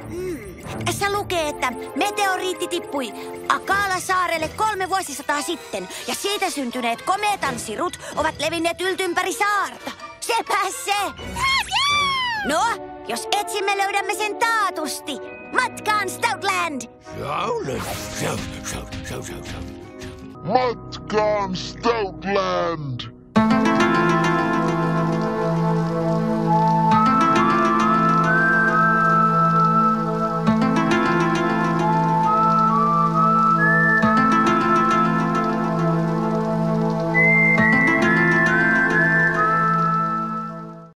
Tässä lukee, että meteoriitti tippui Akala-saarelle 3 vuosisataa sitten. Ja siitä syntyneet komeetan sirut ovat levinneet yltympäri saarta. Sepä se! No, jos etsimme, löydämme sen taatusti. Matkaan Stoutland! Matkaan Stoutland!